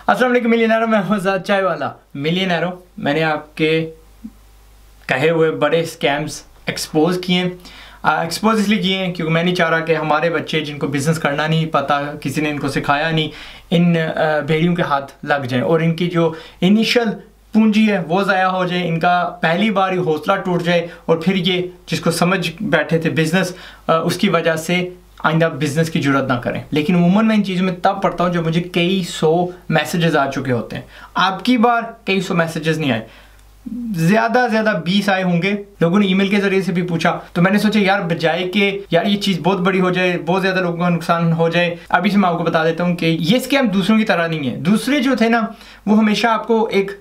अस्सलाम वालेकुम मिलियनेरो, मैं हूं ज़ाद चाय वाला। मिलियनेरो, मैंने आपके कहे हुए बड़े स्कैम्स एक्सपोज किए हैं। एक्सपोज इसलिए किए हैं क्योंकि मैं नहीं चाह रहा कि हमारे बच्चे जिनको बिज़नेस करना नहीं पता, किसी ने इनको सिखाया नहीं, इन भेड़ियों के हाथ लग जाएं और इनकी जो इनिशियल पूंजी है वो ज़ाया हो जाए, इनका पहली बार ही हौसला टूट जाए और फिर ये जिसको समझ बैठे थे बिज़नेस, उसकी वजह से आइंदा बिजनेस की जरूरत ना करें। लेकिन उमूमन मैं इन चीज़ों में तब पढ़ता हूँ जब मुझे कई सौ मैसेजेस आ चुके होते हैं। आपकी बार कई सौ मैसेजेस नहीं आए, ज़्यादा 20 आए होंगे। लोगों ने ईमेल के ज़रिए से भी पूछा, तो मैंने सोचा यार बजाय कि यार ये चीज़ बहुत बड़ी हो जाए, बहुत ज़्यादा लोगों का नुकसान हो जाए, अभी से मैं आपको बता देता हूँ कि ये स्कैम दूसरों की तरह नहीं है। दूसरे जो थे ना वो हमेशा आपको एक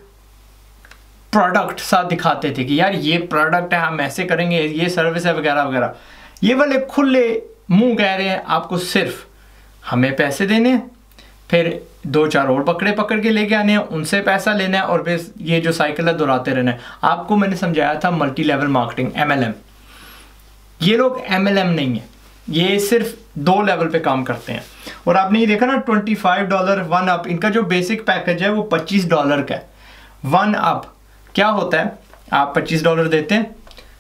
प्रोडक्ट साथ दिखाते थे कि यार ये प्रोडक्ट है, हम ऐसे करेंगे, ये सर्विस है वगैरह वगैरह। ये वाले खुले मुंह कह रहे हैं आपको सिर्फ हमें पैसे देने हैं, फिर 2-4 और बकरे पकड़ के लेके आने हैं, उनसे पैसा लेना है और फिर ये जो साइकिल है दोहराते रहना है। आपको मैंने समझाया था मल्टी लेवल मार्केटिंग, MLM। ये लोग MLM नहीं है, ये सिर्फ 2 लेवल पे काम करते हैं। और आपने ये देखा ना $25 वन अप, इनका जो बेसिक पैकेज है वो $25 का है। वन अप क्या होता है, आप $25 देते हैं,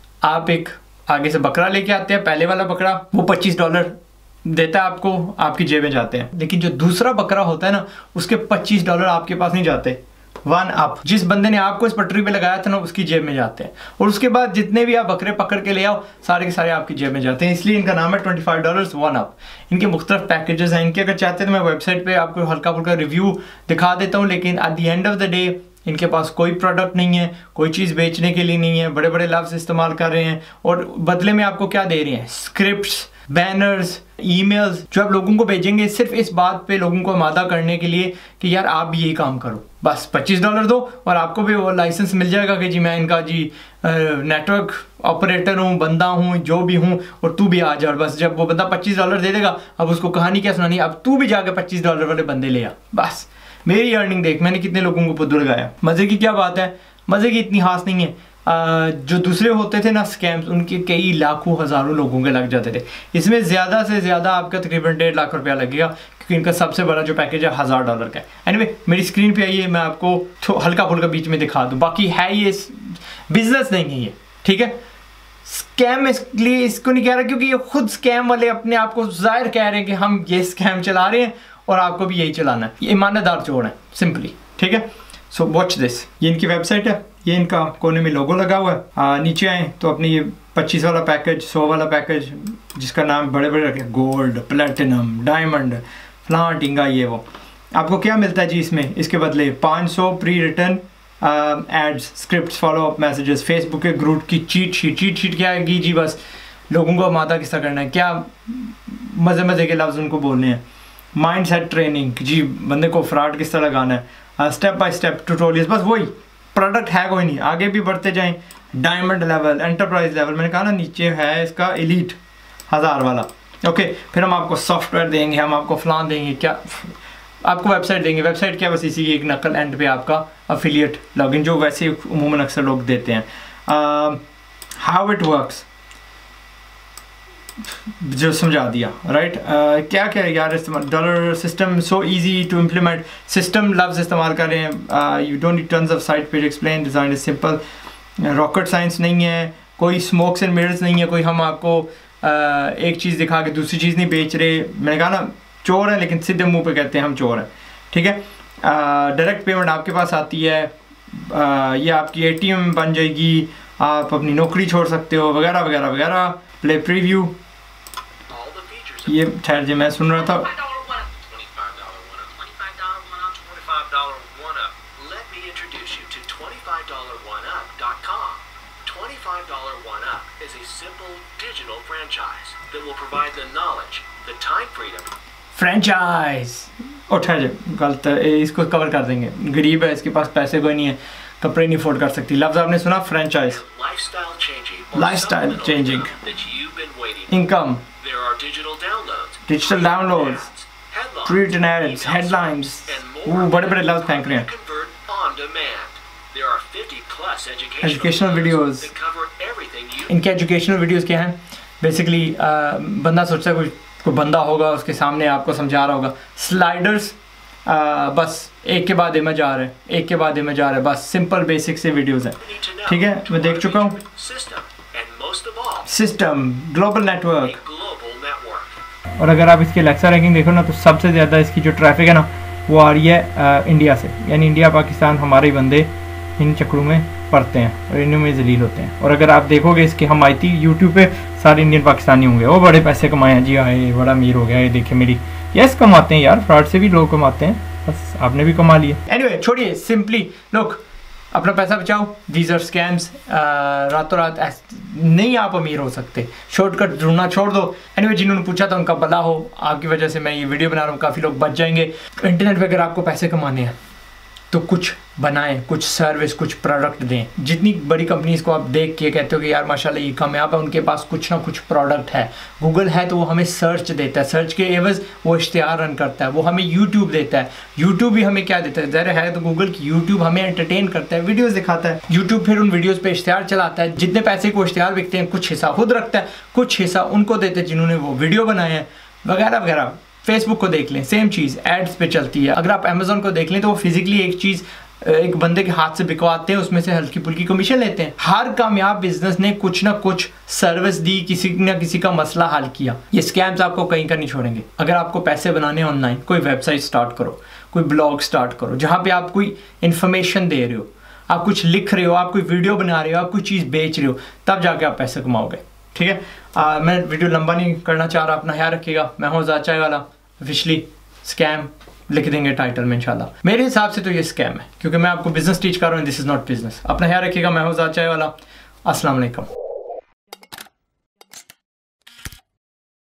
आप एक आगे से बकरा लेके आते हैं, पहले वाला बकरा वो $25 देता है आपको, आपकी जेब में जाते हैं। लेकिन जो दूसरा बकरा होता है ना उसके $25 आपके पास नहीं जाते, वन अप जिस बंदे ने आपको इस पटरी पे लगाया था ना उसकी जेब में जाते हैं। और उसके बाद जितने भी आप बकरे पकड़ के ले आओ सारे के सारे आपकी जेब में जाते हैं, इसलिए इनका नाम है $25 वन अप। इनके मुख्तलिफ पैकेजेस हैं इनके, अगर चाहते हैं तो मैं वेबसाइट पर आपको हल्का फुल्का रिव्यू दिखा देता हूँ। लेकिन at the end of the day इनके पास कोई प्रोडक्ट नहीं है, कोई चीज़ बेचने के लिए नहीं है, बड़े बड़े लफ्ज़ इस्तेमाल कर रहे हैं और बदले में आपको क्या दे रहे हैं, स्क्रिप्ट्स, बैनर्स, ईमेल्स जो आप लोगों को भेजेंगे सिर्फ इस बात पे लोगों को आमादा करने के लिए कि यार आप भी यही काम करो, बस $25 दो और आपको भी वो लाइसेंस मिल जाएगा कि जी मैं इनका जी नेटवर्क ऑपरेटर हूँ, बंदा हूँ, जो भी हूँ, और तू भी आ जा। और बस जब वो बंदा $25 दे देगा, अब उसको कहानी क्या सुनानी, अब तू भी जाकर $25 वाले बंदे ले आ, बस मेरी अर्निंग देख मैंने कितने लोगों को पुद्दू लगाया। मज़े की क्या बात है, मज़े की इतनी खास नहीं है। जो दूसरे होते थे ना स्कैम्स, उनके कई लाखों हज़ारों लोगों के लग जाते थे। इसमें ज़्यादा से ज़्यादा आपका तकरीबन 1.5 लाख रुपया लगेगा क्योंकि इनका सबसे बड़ा जो पैकेज है $1000 का है। एनीवे मेरी स्क्रीन पे आइए, मैं आपको हल्का फुल्का बीच में दिखा दूँ। बाकी है ये बिजनेस नहीं है ये, ठीक है। स्कैम इसलिए इसको नहीं कह रहा क्योंकि ये खुद स्कैम वाले अपने आप को ज़ाहिर कह रहे हैं कि हम ये स्कैम चला रहे हैं और आपको भी यही चलाना है। ये ईमानदार चोर है सिंपली, ठीक है। सो वॉच दिस, ये इनकी वेबसाइट है, ये इनका कोने में लोगो लगा हुआ है। नीचे आए तो अपनी ये 25 वाला पैकेज, 100 वाला पैकेज जिसका नाम बड़े बड़े रखे, गोल्ड, प्लेटिनम, डायमंड, फ्लां टिंगा, ये वो। आपको क्या मिलता है जी इसमें, इसके बदले 500 pre written ads, script, follow up messages, Facebook के ग्रुप की चीट शीट क्या है जी, बस लोगों को आमादा किस्सा करना है, क्या मज़े के लफ्ज़ उनको बोलने हैं। माइंड सेट ट्रेनिंग जी, बंदे को फ्रॉड किस तरह लगाना है, स्टेप बाय स्टेप ट्यूटोरियल्स, बस वही प्रोडक्ट है कोई नहीं, आगे भी बढ़ते जाएं। डायमंड लेवल, एंटरप्राइज लेवल, मैंने कहा ना नीचे है इसका एलीट 1000 वाला, ओके। फिर हम आपको सॉफ्टवेयर देंगे, हम आपको फ्लान देंगे, क्या आपको वेबसाइट देंगे। वेबसाइट क्या, बस इसी की एक नकल एंड पे आपका अफिलिएट लॉगिन जो वैसे उमूमन अक्सर लोग देते हैं। हाउ इट वर्क्स जो समझा दिया, राइट। क्या क्या यार इस्तेमाल, dollar system so easy to implement, system लफ्ज़ इस्तेमाल कर रहे हैं। You don't need tons of site page explain, design is simple, rocket science नहीं है, कोई स्मोक्स एंड मिरर्स नहीं है, कोई हम आपको एक चीज़ दिखा के दूसरी चीज़ नहीं बेच रहे। मैंने कहा ना चोर है लेकिन सीधे मुँह पे कहते हैं हम चोर हैं, ठीक है। डायरेक्ट पेमेंट आपके पास आती है, ये आपकी ATM बन जाएगी, आप अपनी नौकरी छोड़ सकते हो वगैरह वगैरह वगैरह। प्ले प्रीव्यू, ये ठहर जी मैं सुन रहा था। फ्रेंचाइज और ठहर जी गलत है, इसको कवर कर देंगे, गरीब है, इसके पास पैसे कोई नहीं है, कपड़े नहीं अफोर्ड कर सकती। लफ्ज़ आपने सुना franchise, lifestyle changing, income, digital downloads, pre-written ads, headlines, बड़े लफ्ज़ फेंक रहे हैं। एजुकेशनल वीडियोस, इनके एजुकेशनल वीडियोस क्या हैं, बेसिकली बंदा सोचता है कोई बंदा होगा उसके सामने आपको समझा रहा होगा। स्लाइडर्स बस एक के बाद इमेज आ रहे हैं, एक के बाद इमेज आ रहे हैं, बस सिंपल बेसिक से वीडियोस हैं। ठीक है, मैं देख चुका हूँ। System, global network. और अगर आप इसकी एलेक्सा रैंकिंग देखो ना, तो सबसे ज़्यादा इसकी जो ट्रैफिक है ना वो आ रही है इंडिया से, यानी इंडिया पाकिस्तान हमारे ही बंदे इन चक्करों में पड़ते हैं और इनमें जलील होते हैं। और अगर आप देखोगे इसके हमायती यूट्यूब पे सारे इंडियन पाकिस्तानी होंगे, वो बड़े पैसे कमाए हैं जी, आए बड़ा अमीर हो गया, ये देखे मेरी। यस, कमाते हैं यार, फ्रॉड से भी लोग कमाते हैं, बस आपने भी कमा लिया। एनीवे छोड़िए, सिंपली लोग अपना पैसा बचाओ, दीज आर स्कैम्स। रातों रात नहीं आप अमीर हो सकते, शॉर्टकट ढूंढना छोड़ दो। एनीवे जिन्होंने पूछा था उनका भला हो, आपकी वजह से मैं ये वीडियो बना रहा हूँ, काफ़ी लोग बच जाएंगे। इंटरनेट पे अगर आपको पैसे कमाने हैं तो कुछ बनाएं, कुछ सर्विस, कुछ प्रोडक्ट दें। जितनी बड़ी कंपनीज को आप देख के कहते हो कि यार माशाल्लाह ये कामयाब है, उनके पास कुछ ना कुछ प्रोडक्ट है। गूगल है तो वो हमें सर्च देता है, सर्च के एवज वो इश्तिहार रन करता है। वो हमें यूट्यूब देता है, यूट्यूब भी हमें क्या देता है, ज़रा है तो गूगल की यूट्यूब हमें एंटरटेन करता है, वीडियोज़ दिखाता है। यूट्यूब फिर उन वीडियोज़ पे इश्तिहार चलाता है, जितने पैसे को इश्तिहार बिकते हैं कुछ हिस्सा खुद रखता है, कुछ हिस्सा उनको देते हैं जिन्होंने वो वीडियो बनाए हैं, वगैरह वगैरह। फेसबुक को देख लें, सेम चीज़ एड्स पे चलती है। अगर आप अमेजोन को देख लें तो वो फिजिकली एक चीज़ एक बंदे के हाथ से बिकवाते हैं, उसमें से हल्की फुल्की कमीशन लेते हैं। हर कामयाब बिजनेस ने कुछ ना कुछ सर्विस दी, किसी ना किसी का मसला हल किया। ये स्कैम्स आपको कहीं का नहीं छोड़ेंगे। अगर आपको पैसे बनाने हैं ऑनलाइन, कोई वेबसाइट स्टार्ट करो, कोई ब्लॉग स्टार्ट करो, जहाँ पे आप कोई इन्फॉर्मेशन दे रहे हो, आप कुछ लिख रहे हो, आप कोई वीडियो बना रहे हो, आप कोई चीज़ बेच रहे हो, तब जाके आप पैसे कमाओगे। ठीक है, मैं वीडियो लंबा नहीं करना चाह रहा, अपना ख्याल रखिएगा। मैं हूँ आज़ाद चाय वाला। ऑफिशियली स्कैम लिख देंगे टाइटल में इंशाल्लाह। मेरे हिसाब से तो ये स्कैम है, क्योंकि मैं आपको बिजनेस टीच कर रहा हूँ, दिस इज़ नॉट बिजनेस। अपना ख्याल रखिएगा। मैं हूँ आज़ाद चाय वाला। अस्सलाम वालेकुम।